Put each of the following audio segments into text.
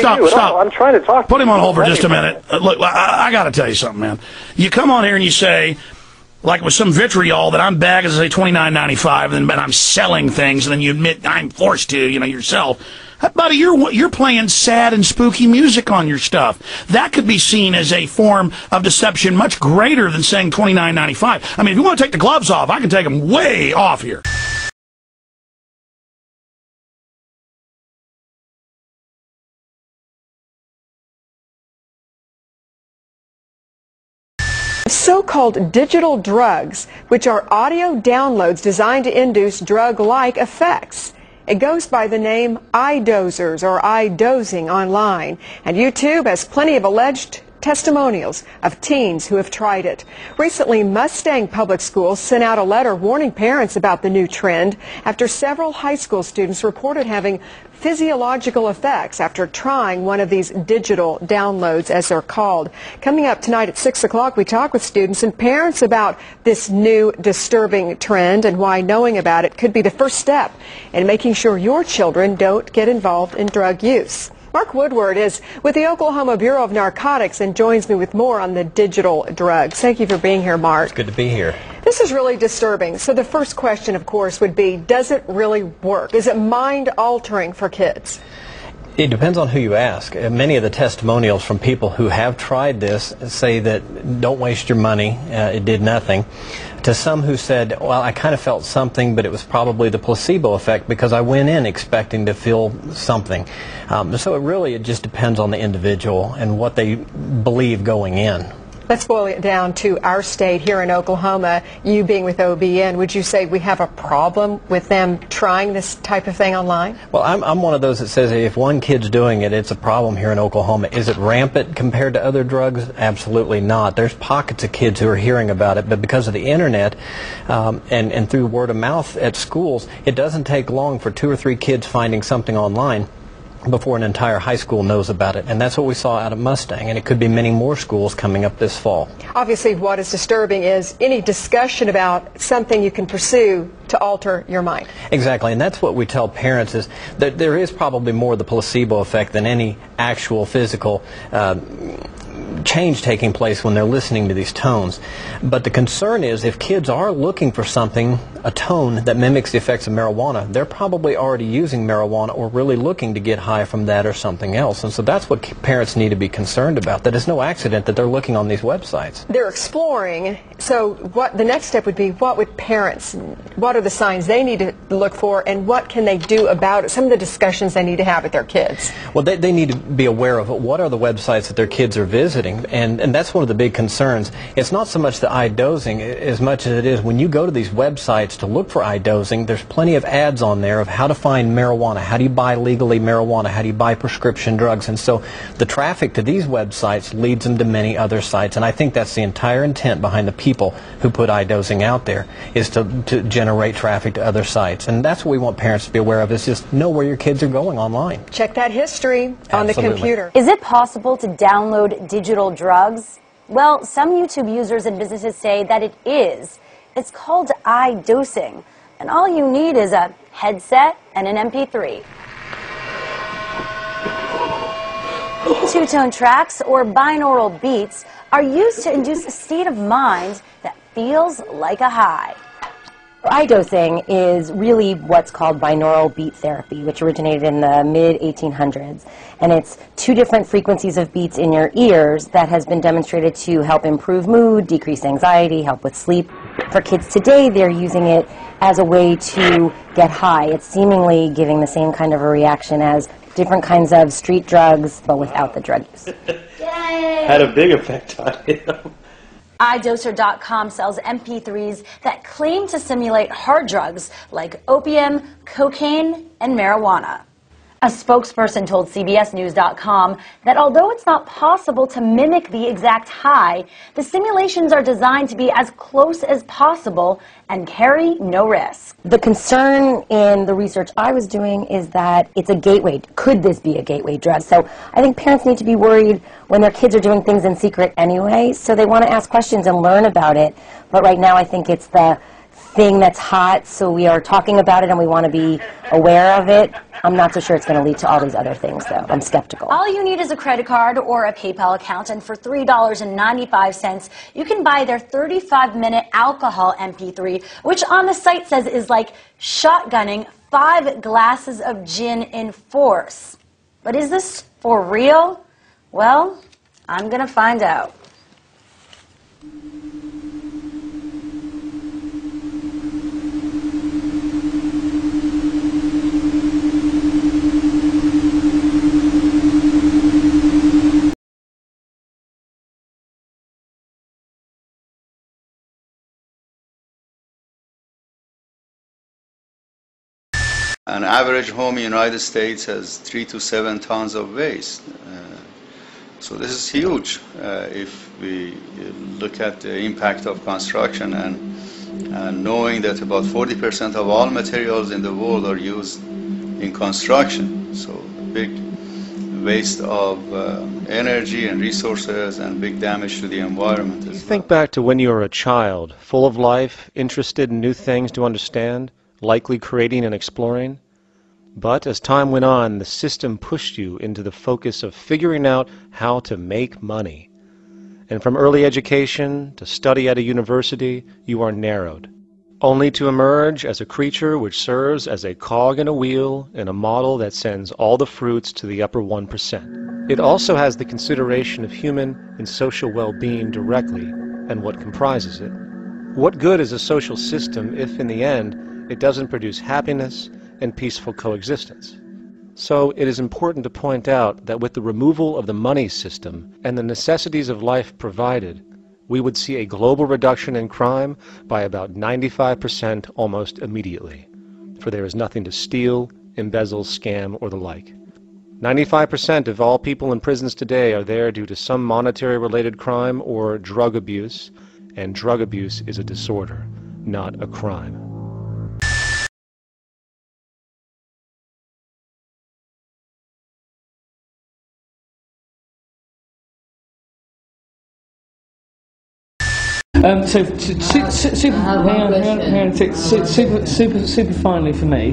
stop, you at stop. all. I'm trying to talk. Put him on hold for just a minute. Look, I got to tell you something, man. You come on here and you say, like with some vitriol, that I'm bagging as say $29.95, and then I'm selling things, and then you admit I'm forced to, yourself. Buddy, you're playing sad and spooky music on your stuff. That could be seen as a form of deception much greater than saying $29.95. I mean, if you want to take the gloves off, I can take them way off here. So-called digital drugs, which are audio downloads designed to induce drug-like effects. It goes by the name iDozers or iDozing online, and YouTube has plenty of alleged testimonials of teens who have tried it. Recently, Mustang Public Schools sent out a letter warning parents about the new trend after several high school students reported having physiological effects after trying one of these digital downloads, as they're called. Coming up tonight at 6 o'clock, we talk with students and parents about this new disturbing trend and why knowing about it could be the first step in making sure your children don't get involved in drug use. Mark Woodward is with the Oklahoma Bureau of Narcotics and joins me with more on the digital drugs. Thank you for being here, Mark. It's good to be here. This is really disturbing. So the first question, of course, would be, does it really work? Is it mind-altering for kids? It depends on who you ask. Many of the testimonials from people who have tried this say that don't waste your money, it did nothing. To some who said, well, I kind of felt something, but it was probably the placebo effect because I went in expecting to feel something. So it just depends on the individual and what they believe going in. Let's boil it down to our state here in Oklahoma, you being with OBN. Would you say we have a problem with them trying this type of thing online? Well, I'm one of those that says if one kid's doing it, it's a problem here in Oklahoma. Is it rampant compared to other drugs? Absolutely not. There's pockets of kids who are hearing about it, but because of the internet and through word of mouth at schools, it doesn't take long for 2 or 3 kids finding something online before an entire high school knows about it. And that's what we saw out of Mustang, and it could be many more schools coming up this fall. Obviously, what is disturbing is any discussion about something you can pursue to alter your mind. Exactly, and that's what we tell parents is that there is probably more the placebo effect than any actual physical change taking place when they're listening to these tones. But the concern is if kids are looking for something, a tone that mimics the effects of marijuana, they're probably already using marijuana or really looking to get high from that or something else. And so that's what parents need to be concerned about, that it's no accident that they're looking on these websites. They're exploring, so what the next step would be, what would parents, what are the signs they need to look for, and what can they do about it? Some of the discussions they need to have with their kids. Well, they need to be aware of what are the websites that their kids are visiting, and that's one of the big concerns. It's not so much the iDozing as much as it is when you go to these websites to look for iDozing, there's plenty of ads on there of how to find marijuana, how do you buy legally marijuana, how do you buy prescription drugs, and so the traffic to these websites leads them to many other sites, and I think that's the entire intent behind the people who put iDozing out there, is to generate traffic to other sites, and that's what we want parents to be aware of, is just know where your kids are going online. Check that history on the computer. Is it possible to download digital drugs? Well, some YouTube users and businesses say that it is. It's called iDosing, and all you need is a headset and an MP3. Two-tone tracks or binaural beats are used to induce a state of mind that feels like a high. iDosing is really what's called binaural beat therapy, which originated in the mid-1800s. And it's 2 different frequencies of beats in your ears that has been demonstrated to help improve mood, decrease anxiety, help with sleep. For kids today, they're using it as a way to get high. It's seemingly giving the same kind of a reaction as different kinds of street drugs, but without the drug use. Had a big effect on him. iDoser.com sells MP3s that claim to simulate hard drugs like opium, cocaine, and marijuana. A spokesperson told CBSNews.com that although it's not possible to mimic the exact high, the simulations are designed to be as close as possible and carry no risk. The concern in the research I was doing is that it's a gateway. Could this be a gateway drug? So I think parents need to be worried when their kids are doing things in secret anyway, so they want to ask questions and learn about it. But right now I think it's the thing that's hot, so we are talking about it and we want to be aware of it. I'm not so sure it's going to lead to all these other things, though. I'm skeptical. All you need is a credit card or a PayPal account, and for $3.95, you can buy their 35-minute alcohol MP3, which on the site says is like shotgunning 5 glasses of gin in force. But is this for real? Well, I'm going to find out. An average home in the United States has 3 to 7 tons of waste. So this is huge if we look at the impact of construction and knowing that about 40% of all materials in the world are used in construction. So big waste of energy and resources and big damage to the environment. You think back to when you were a child, full of life, interested in new things to understand, likely creating and exploring. But as time went on, the system pushed you into the focus of figuring out how to make money. And from early education to study at a university, you are narrowed, only to emerge as a creature which serves as a cog in a wheel in a model that sends all the fruits to the upper 1%. It also has the consideration of human and social well-being directly and what comprises it. What good is a social system if, in the end, it doesn't produce happiness and peaceful coexistence? So it is important to point out that with the removal of the money system and the necessities of life provided, we would see a global reduction in crime by about 95% almost immediately, for there is nothing to steal, embezzle, scam, or the like. 95% of all people in prisons today are there due to some monetary-related crime or drug abuse, and drug abuse is a disorder, not a crime. Super finally for me.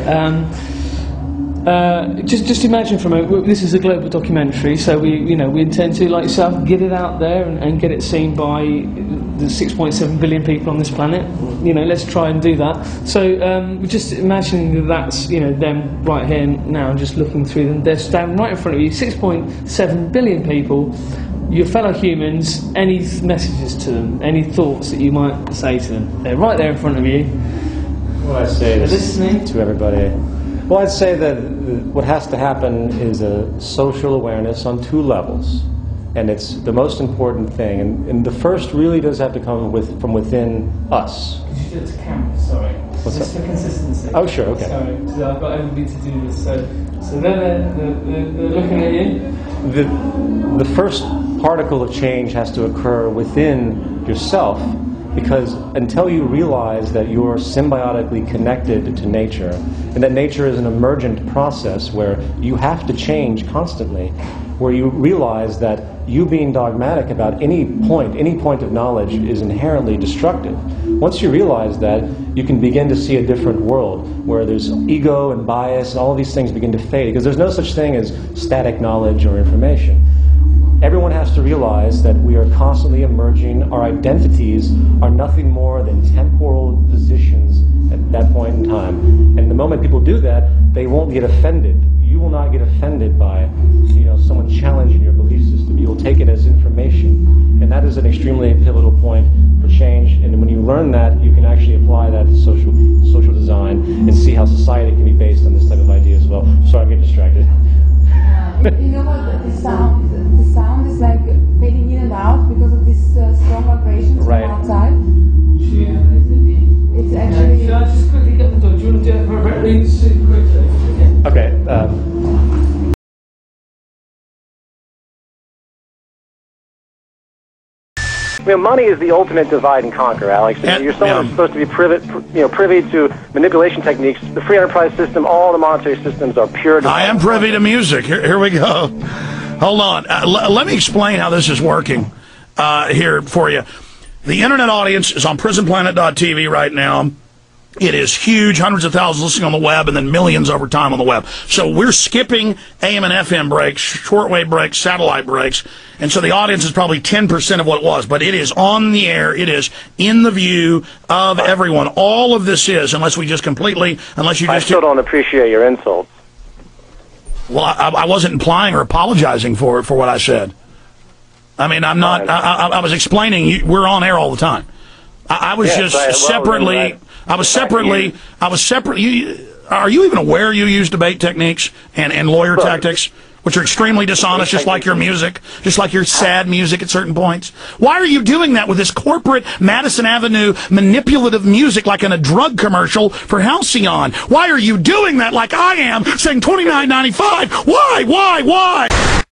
Just imagine for a moment. This is a global documentary, so we intend to, like yourself, get it out there and get it seen by the 6.7 billion people on this planet. Let's try and do that. So just imagining that's them right here now, just looking through them. They're standing right in front of you, 6.7 billion people. Your fellow humans, any messages to them, any thoughts that you might say to them? They're right there in front of you. Well, I'd say to everybody. Well, I'd say that what has to happen is a social awareness on 2 levels, and it's the most important thing. And the first really does have to come from within us. Could you do it to camera? Sorry. What's just that? for consistency. Oh, sure. Okay. Sorry, because I've got everybody to do this. So they're looking at you. The first particle of change has to occur within yourself, because until you realize that you're symbiotically connected to nature, and that nature is an emergent process where you have to change constantly, where you realize that you being dogmatic about any point of knowledge is inherently destructive. Once you realize that, you can begin to see a different world where there's ego and bias and all of these things begin to fade, because there's no such thing as static knowledge or information. Everyone has to realize that we are constantly emerging. Our identities are nothing more than temporal positions at that point in time. And the moment people do that, they won't get offended. You will not get offended by someone challenging your belief system. You will take it as information. And that is an extremely pivotal point for change. And when you learn that, you can actually apply that to social design and see how society can be based on this type of idea as well. Sorry, I'm getting distracted. You know what, the sound is like fading in and out because of this strong vibrations from outside. It's actually... Should I just quickly get the door? Do you want to do it very super quickly? Okay. Money is the ultimate divide and conquer, Alex. You're someone who's supposed to be privy to manipulation techniques. The free enterprise system, all the monetary systems are pure. I am privy to music. Here we go. Hold on. Let me explain how this is working here for you. The internet audience is on prisonplanet.tv right now. It is huge, hundreds of thousands listening on the web, and then millions over time on the web. So we're skipping AM and FM breaks, shortwave breaks, satellite breaks, and so the audience is probably 10% of what it was. But it is on the air. It is in the view of everyone. All of this is, unless you just... I still don't appreciate your insults. Well, I wasn't implying or apologizing for what I said. I mean, I'm not. I was explaining. We're on air all the time. I was separately. Are you even aware you use debate techniques and lawyer tactics, which are extremely dishonest, just like your music, just like your sad music at certain points? Why are you doing that with this corporate Madison Avenue manipulative music like in a drug commercial for Halcyon? Why are you doing that like I am, saying $29.95? Why?